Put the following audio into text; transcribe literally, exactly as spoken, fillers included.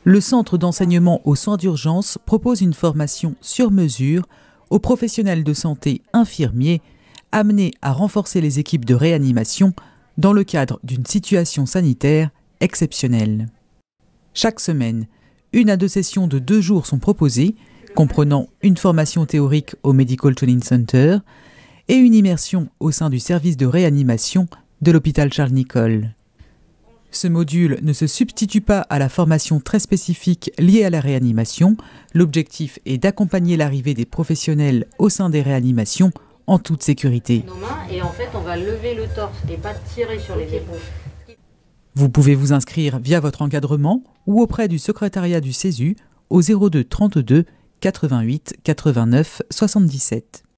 Le centre d'enseignement aux soins d'urgence propose une formation sur mesure aux professionnels de santé infirmiers amenés à renforcer les équipes de réanimation dans le cadre d'une situation sanitaire exceptionnelle. Chaque semaine, une à deux sessions de deux jours sont proposées, comprenant une formation théorique au Medical Training Center et une immersion au sein du service de réanimation de l'hôpital Charles-Nicolle. Ce module ne se substitue pas à la formation très spécifique liée à la réanimation. L'objectif est d'accompagner l'arrivée des professionnels au sein des réanimations en toute sécurité. Nos mains et en fait on va lever le torse et pas tirer sur les épaules. Vous pouvez vous inscrire via votre encadrement ou auprès du secrétariat du CESU au zéro deux trente-deux quatre-vingt-huit quatre-vingt-neuf soixante-dix-sept.